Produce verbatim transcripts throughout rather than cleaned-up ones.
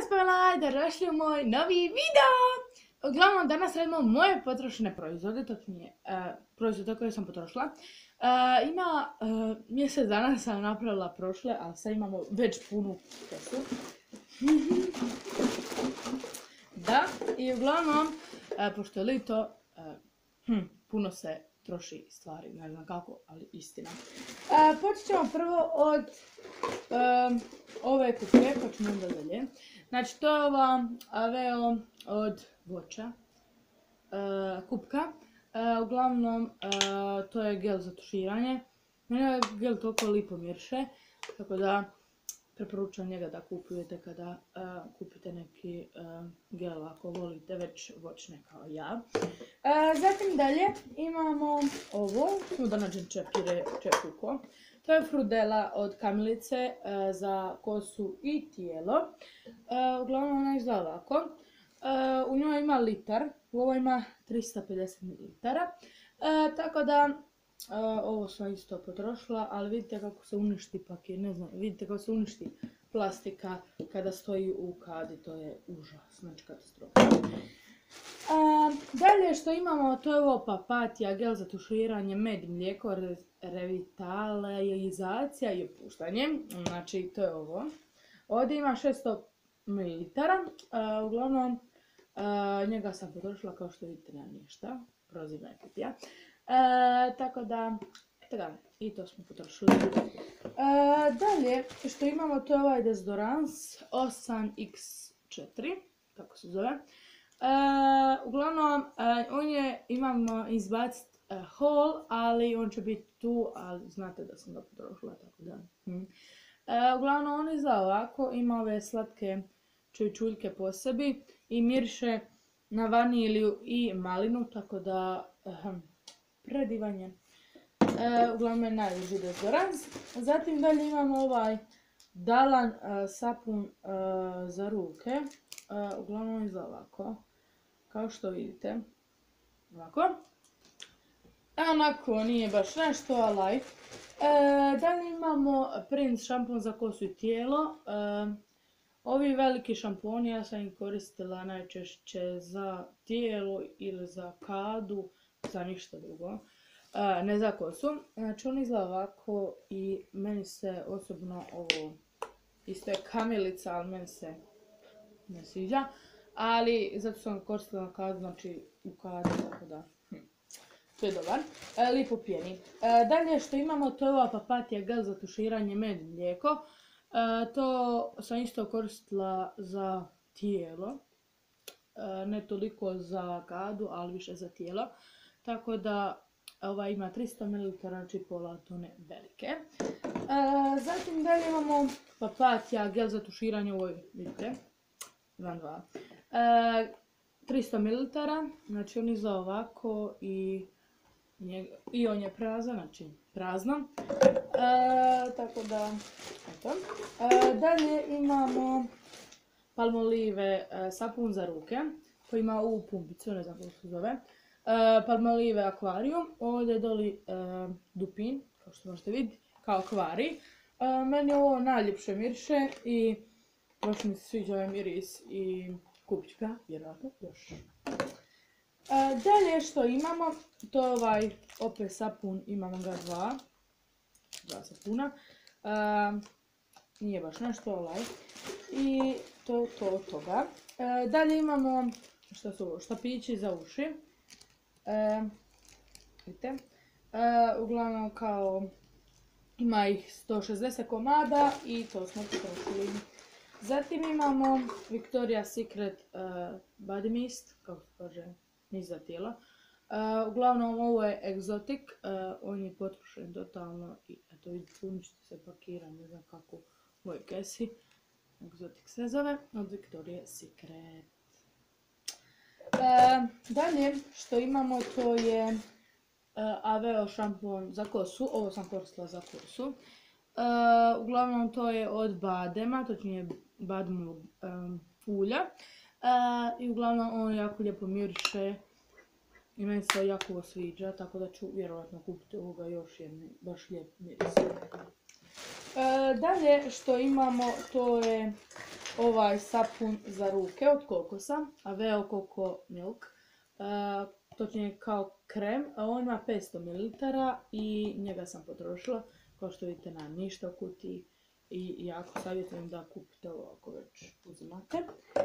sam Pamela, dobrodošli u moj novi video! Uglavnom, danas radimo moje potrošene proizvode, točnije uh, proizvode koje sam potrošila. Uh, ima uh, mjesec dana sam napravila prošle, ali sad imamo već punu kesu. Da, i uglavnom, uh, pošto je lito, uh, hm, puno se troši stvari, ne znam kako, ali istina. Uh, počet ćemo prvo od um, ove kutije, pa ćemo onda dalje. Znači, to je ova Aveo od voća, uh, kupka. Uh, uglavnom, uh, to je gel za tuširanje. Mene gel toliko lipo mirše, tako da preporučujem njega da kupujete kada uh, kupite neki uh, gel ako volite već voćne kao ja. Uh, zatim dalje imamo ovo, samo da nađem čepire, čepuko. To je Frudela od Kamilice uh, za kosu i tijelo. Uh, uglavnom ona izgleda ovako. Uh, u njoj ima litar, u ovoj ima trista pedeset mililitara. Uh, tako da Uh, ovo sam isto potrošila, ali vidite kako se uništi pakir, ne znam, vidite kako se uništi plastika kada stoji u kadi, to je užas, znači katastrofa. Uh, dalje što imamo, to je ovo Papatija, gel za tuširanje, med i mlijeko, re, revitalizacija i opuštanje, znači to je ovo. Ovdje ima šesto mililitara, uh, uglavnom uh, njega sam potrošila kao što vidite na ništa, prozivna je kutija. E, tako da, eto ga, i to smo potrošili. E, dalje, što imamo, to je ovaj dezodorans osam iks četiri, tako se zove. E, uglavnom, e, on je, imamo izbacit e, haul, ali on će biti tu, ali znate da sam ga potrošila, tako da. Hm. E, uglavnom, on izgleda ovako, ima ove slatke čuljčuljke po sebi i mirše na vaniliju i malinu, tako da ehm, predivan je. E, uglavnom je najluži dezodorans. Zatim dalje imamo ovaj Dalan e, sapun e, za ruke. E, uglavnom izgleda ovako, kao što vidite. Ovako. E, onako nije baš nešto, ali e, dalje imamo Prince šampon za kosu i tijelo. E, Ovi veliki šamponi ja sam ih koristila najčešće za tijelo ili za kadu, za ništa drugo, e, ne za kosu. Znači on izgleda ovako i meni se osobno ovo, isto je Kamilica, ali meni se ne sviđa. Ali zato sam koristila na kadu, znači u kadu, tako da hm, to je dobar. E, lipo pjeni. E, dalje što imamo, to je ova Papatija gel za tuširanje, med i mlijeko. E, to sam isto koristila za tijelo, e, ne toliko za kadu, ali više za tijelo, tako da ova ima tristo mililitara, znači pola tone velike. E, zatim dalje imamo Papatija gel za tuširanje, ovo vidite, dva dva. E, tristo mililitara, znači on izgleda ovako i, njega, i on je prazan, znači prazno. E, tako da, eto. E, dalje imamo Palmolive e, sapun za ruke, koji ima ovu pumpicu, ne znam kako se zove. E, Palmolive akvarijum, ovdje je doli e, dupin, kao što možete vidjeti, kao akvarij. E, meni ovo najljepše mirše i baš mi se sviđa ovaj miris i kupit ću ga, vjerojatno, još. E, dalje što imamo, to je ovaj opet sapun, imamo ga dva. Dva sapuna. E, nije baš nešto, ovaj. I to je to od toga. E, dalje imamo, što su ovo, štapići za uši. E, vidite. E, uglavnom kao, ima ih sto šezdeset komada i to smo potrošili. Zatim imamo Victoria's Secret uh, Body Mist, kako se kaže, mist za tijelo. Uh, uglavnom ovo je egzotik, uh, on je potrošen totalno i eto vidite, uništi se pakira, ne znam kako u ovoj kesi. Egzotik se zove, od Victoria's Secret. Uh, dalje što imamo, to je uh, Aveo šampon za kosu, ovo sam koristila za kosu. Uh, uglavnom to je od badema, točnije bademog um, ulja. Uh, I uglavnom on jako lijepo miriše i meni se jako sviđa, tako da ću vjerojatno kupiti ovoga još jedni, baš lijep miris. E, dalje što imamo, to je ovaj sapun za ruke od kokosa, Aveo Coco Milk. Uh, točnije kao krem, a on ima petsto mililitara i njega sam potrošila, kao što vidite na ništa u kutiji i jako savjetujem da kupite ovo ako već uzimate.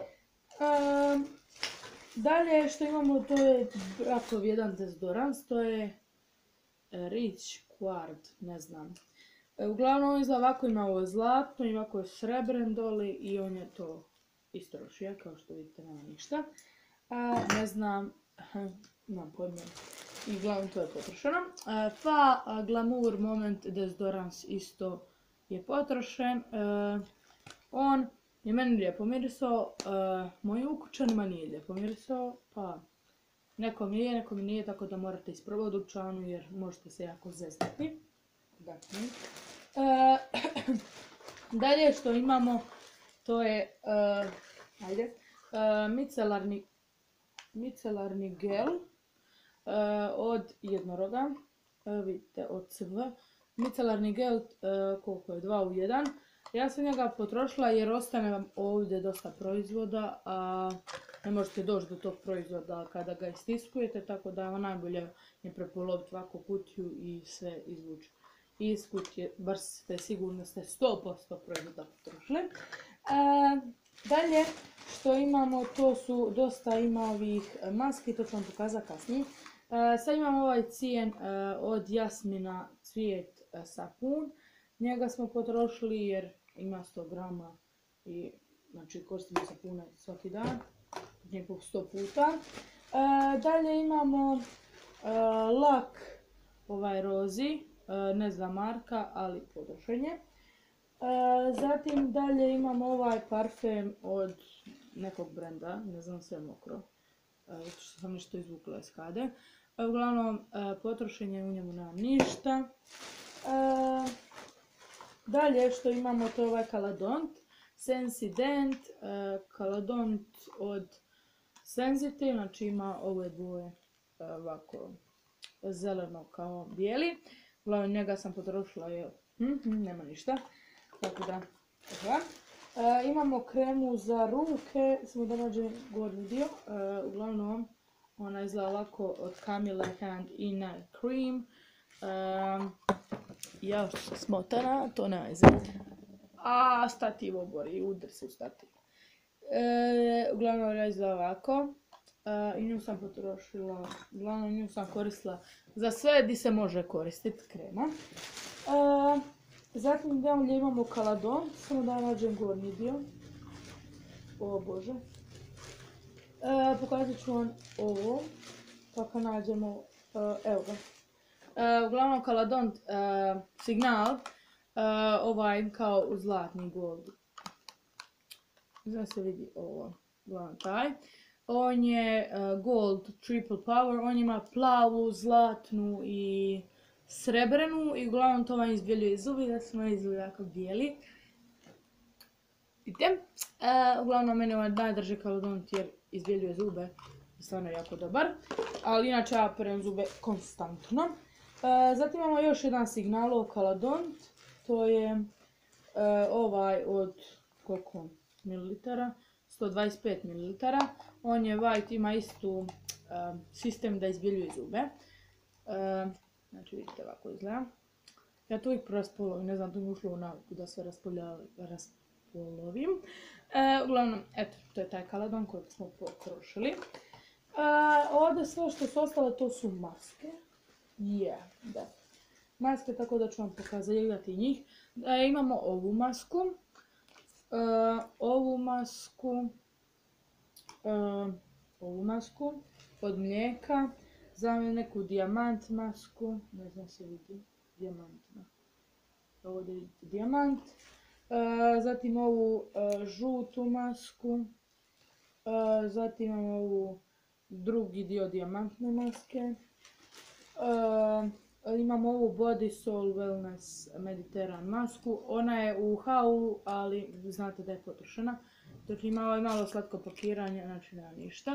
Uh, dalje što imamo to je Brakov jedan dezodorans, to je Rich Quard, ne znam. Uglavnom on izgleda ovako, ima ovo zlatno, ima ovako srebren doli i on je to isto rošija, kao što vidite nema ništa. A, ne znam, nemam pojma. I uglavnom to je potrošeno. A, pa Glamour Moment dezodorans isto je potrošen. A, on je meni lijepo mirisao, mojim ukućanima nije lijepo mirisao, pa nekom je, nekom nije, tako da morate isprobati u dućanu jer možete se jako zeznati. Dakle, e, dalje što imamo to je e, ajde, e, micelarni, micelarni gel e, od jednoroga, e, vidite od C V. Micelarni gel e, koliko je dva u jedan. Ja sam njega potrošila jer ostane vam ovdje dosta proizvoda, a ne možete doći do tog proizvoda kada ga istiskujete, tako da je najbolje je prepoloviti ovako kutiju i sve izvući iz kutije, bar ste sigurno ste sto posto proizvoda potrošili. E, dalje što imamo to su dosta ima ovih maski, to ću vam pokazati kasnije. E, sad imamo ovaj cijen e, od Jasmina cvijet e, sapun. Njega smo potrošili jer ima sto grama i znači koristimo sapune svaki dan, nekog sto puta. E, dalje imamo e, lak ovaj rozi, e, ne znam marka, ali potrošen je. E, zatim dalje imamo ovaj parfem od nekog brenda, ne znam, sve mokro, e, što sam nešto izvukla iz kade. E, uglavnom e, potrošen je, u njemu nema ništa. E, dalje što imamo to je ovaj Caladont Sensident, uh, Caladont od Sensitive, znači ima ove boje uh, ovako zeleno kao bijeli. Uglavnom njega sam potrošila jer mm, nema ništa, tako da uh, imamo kremu za ruke, samo da nađem gornji dio, uh, uglavnom ona izgleda ovako od Camilla Hand in Night Cream. Uh, ja što sam smotana, to nema izgleda. A stativ obori, udar se u stativ. E, uglavnom ja izgleda ovako. E, I nju sam potrošila, uglavnom nju sam koristila za sve gdje se može koristiti krema. E, zatim dalje imamo Caladont, samo da nađem gornji dio. O bože. E, pokazat ću vam ovo, kako nađemo, e, evo ga. E, uglavnom Caladont e, Signal. Uh, ovaj kao u zlatni gold. Znam se vidi ovo, glavno taj. On je uh, gold triple power, on ima plavu, zlatnu i srebrenu i uglavnom to vam izbjeljuje zubi, da su moji zubi jako bijeli. Vidite? Uh, uglavnom mene ovaj najdrži Caladont jer izbjeljuje zube, stvarno je jako dobar, ali inače ja perem zube konstantno. Uh, zatim imamo još jedan Signalov Caladont. To je uh, ovaj od koliko mililitara, sto dvadeset pet mililitara. On je white, ima istu uh, sistem da izbjeljuje zube. Uh, znači vidite ovako izgleda. Ja to uvijek raspolovim, ne znam, to mi ušlo u naviku da sve raspolovim. Uh, uglavnom, eto, to je taj Caladont kojeg smo potrošili. Uh, ovdje sve što su ostale to su maske. Yeah, da. Maske, tako da ću vam pokazati njih. E, imamo ovu masku, e, ovu masku, e, ovu masku od mlijeka, zatim neku dijamant masku, ne znam se vidi, dijamantna, ovdje vidite dijamant, e, zatim ovu e, žutu masku, e, zatim imamo ovu drugi dio dijamantne maske, e, imamo ovu Body Soul Wellness Mediterran masku, ona je u haulu, ali znate da je potrošena. Dok ima ovaj malo slatko pakiranje, znači nema ništa.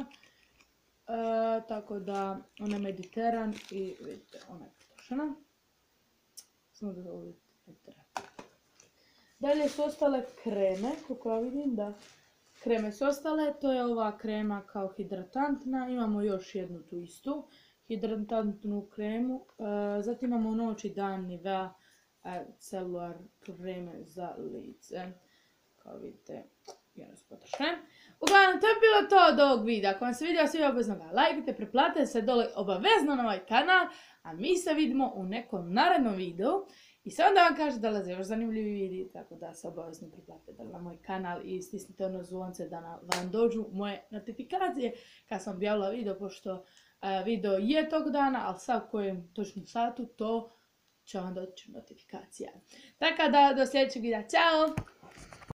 E, tako da ona je Mediteran i vidite, ona je potrošena. Samo da ovo vidite Mediteran. Dalje su ostale kreme, koliko ja vidim da kreme su ostale. To je ova krema kao hidratantna. Imamo još jednu tu istu hidratantnu kremu. Zatim imamo noć i dan Nivea Cellular kreme za lice. Kao vidite, ja nas potrošujem. Uglavnom, to je bilo to od ovog videa. Ako vam se video sviđa, obavezno ga lajkajte, preplatite se dole obavezno na ovaj kanal, a mi se vidimo u nekom narednom videu. I samo da vam kažem da dolaze još zanimljivi videi, tako da se obavezno preplatite na moj kanal i stisnite ono zvonce da vam dođu moje notifikacije kad sam objavila video, pošto video je tog dana, ali sad u kojem točnom satu to će vam doći notifikacija. Tako da do sljedećeg videa, ćao!